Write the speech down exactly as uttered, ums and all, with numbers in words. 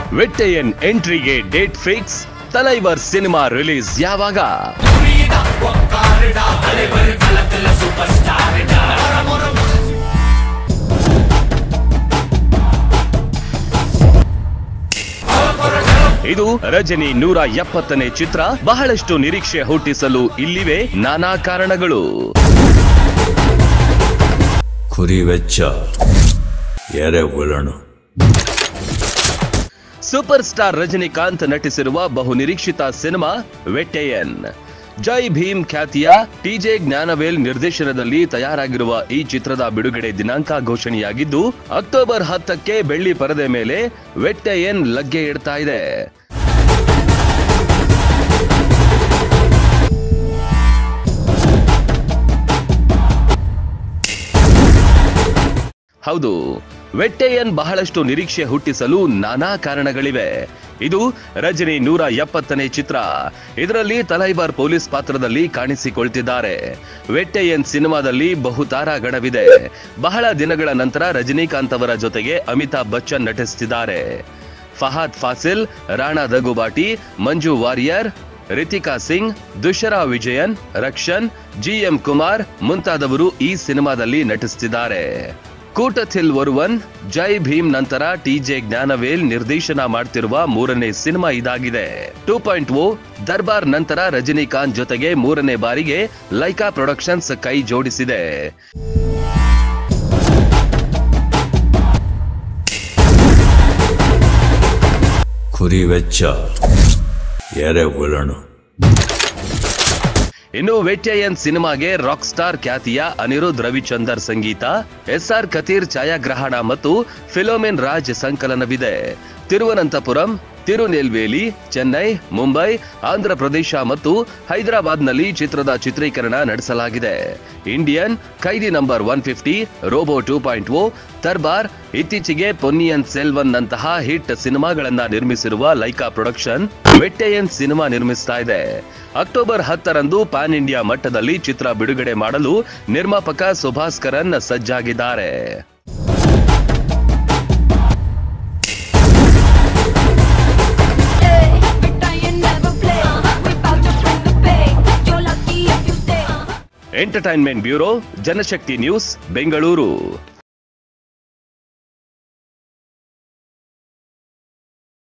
ವೆಟ್ಟೆಯನ್ ಎಂಟ್ರಿಗೆ date fix. Thalaivar cinema release ಯಾವಾಗ? ಇದು ರಜನಿ ನೂರ ಎಪ್ಪತ್ತನೇ ಚಿತ್ರ. ಬಹಳಷ್ಟು ನಿರೀಕ್ಷೆ ಹುಟ್ಟಿಸಲು ಇಲ್ಲಿವೆ ನಾನಾ ಕಾರಣಗಳು. ಕುರಿ ವೆಚ್ಚ ಎರೆಹುಳನು. ಸೂಪರ್ ಸ್ಟಾರ್ ರಜನಿಕಾಂತ್ ನಟಿಸಿರುವ ಬಹು ನಿರೀಕ್ಷಿತ ಸಿನಿಮಾ ವೆಟ್ಟೆಯನ್. ಜೈ ಭೀಮ್ ಖ್ಯಾತಿಯ ಟಿಜೆ ಜ್ಞಾನವೇಲ್ ನಿರ್ದೇಶನದಲ್ಲಿ ತಯಾರಾಗಿರುವ ಈ ಚಿತ್ರದ ಬಿಡುಗಡೆ ದಿನಾಂಕ ಘೋಷಣೆಯಾಗಿದ್ದು ಅಕ್ಟೋಬರ್ ಹತ್ತಕ್ಕೆ ಬೆಳ್ಳಿ ಪರದೆ ಮೇಲೆ ವೆಟ್ಟೆಯನ್ ಲಗ್ಗೆ ಇಡ್ತಾ ಇದೆ. ಹೌದು, ವೆಟ್ಟೆಯನ್ ಬಹಳಷ್ಟು ನಿರೀಕ್ಷೆ ಹುಟ್ಟಿಸಲು ನಾನಾ ಕಾರಣಗಳಿವೆ. ಇದು ರಜನಿ ನೂರ ಎಪ್ಪತ್ತನೇ ಚಿತ್ರ. ಇದರಲ್ಲಿ ತಲೈವಾರ್ ಪೊಲೀಸ್ ಪಾತ್ರದಲ್ಲಿ ಕಾಣಿಸಿಕೊಳ್ತಿದ್ದಾರೆ. ವೆಟ್ಟೆಯನ್ ಸಿನಿಮಾದಲ್ಲಿ ಬಹುತಾರಾ ಗಣವಿದೆ. ಬಹಳ ದಿನಗಳ ನಂತರ ರಜನಿಕಾಂತ್ ಅವರ ಜೊತೆಗೆ ಅಮಿತಾಬ್ ಬಚ್ಚನ್ ನಟಿಸುತ್ತಿದ್ದಾರೆ. ಫಹದ್ ಫಾಸಿಲ್, ರಾಣಾ ದಗುಬಾಟಿ, ಮಂಜು ವಾರಿಯರ್, ರಿತಿಕಾ ಸಿಂಗ್, ದುಶರಾ ವಿಜಯನ್, ರಕ್ಷನ್, ಜಿ ಎಂ ಕುಮಾರ್ ಮುಂತಾದವರು ಈ ಸಿನಿಮಾದಲ್ಲಿ ನಟಿಸುತ್ತಿದ್ದಾರೆ. ಕೂಟಥಿಲ್ ಒರುವನ್, ಜೈ ಭೀಮ್ ನಂತರ ಟಿಜೆ ಜ್ಞಾನವೇಲ್ ನಿರ್ದೇಶನ ಮಾಡ್ತಿರುವ ಮೂರನೇ ಸಿನಿಮಾ ಇದಾಗಿದೆ. ಟೂ ಪಾಯಿಂಟ್ ಓ ದರ್ಬಾರ್ ನಂತರ ರಜನಿಕಾಂತ್ ಜೊತೆಗೆ ಮೂರನೇ ಬಾರಿಗೆ ಲೈಕಾ ಪ್ರೊಡಕ್ಷನ್ಸ್ ಕೈ ಜೋಡಿಸಿದೆ. ಕುರಿ ವೆಚ್ಚ ಎರೆಹುಳನು. ಇನ್ನು ವೆಟ್ಟೆಯನ್ ಸಿನಿಮಾಗೆ ರಾಕ್ ಸ್ಟಾರ್ ಖ್ಯಾತಿಯ ಅನಿರುದ್ಧ್ ರವಿಚಂದರ್ ಸಂಗೀತ, ಎಸ್ ಆರ್ ಕತೀರ್ ಛಾಯಾಗ್ರಹಣ ಮತ್ತು ಫಿಲೋಮೆನ್ ರಾಜ್ ಸಂಕಲನವಿದೆ. ತಿರುವನಂತಪುರಂ, ತಿರುನೆಲ್ವೇಲಿ, ಚೆನ್ನೈ, ಮುಂಬೈ, ಆಂಧ್ರ ಪ್ರದೇಶ ಮತ್ತು ಹೈದರಾಬಾದ್ನಲ್ಲಿ ಚಿತ್ರದ ಚಿತ್ರೀಕರಣ ನಡೆಸಲಾಗಿದೆ. Indian, Khaidi number one fifty, Robo two point O, Darbar, ಇತ್ತೀಚೆಗೆ ಪೊನ್ನಿಯನ್ ಸೆಲ್ವನ್ ನಂತಹ ಹಿಟ್ ಸಿನಿಮಾಗಳನ್ನ ನಿರ್ಮಿಸಿರುವ ಲೈಕಾ ಪ್ರೊಡಕ್ಷನ್ ವೆಟ್ಟೆಯನ್ ಸಿನಿಮಾ ನಿರ್ಮಿಸ್ತಾ ಇದೆ. ಅಕ್ಟೋಬರ್ ಹತ್ತರಂದು ಪ್ಯಾನ್ ಇಂಡಿಯಾ ಮಟ್ಟದಲ್ಲಿ ಚಿತ್ರ ಬಿಡುಗಡೆ ಮಾಡಲು ನಿರ್ಮಾಪಕ ಸುಭಾಸ್ಕರನ್ ಸಜ್ಜಾಗಿದ್ದಾರೆ. Entertainment bureau, Janashakti news, Bengaluru.